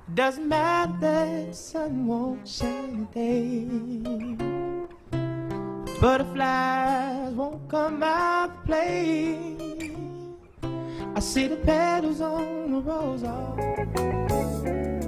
Doesn't matter that the sun won't shine today. Butterflies won't come out to play. I see the petals on the rose.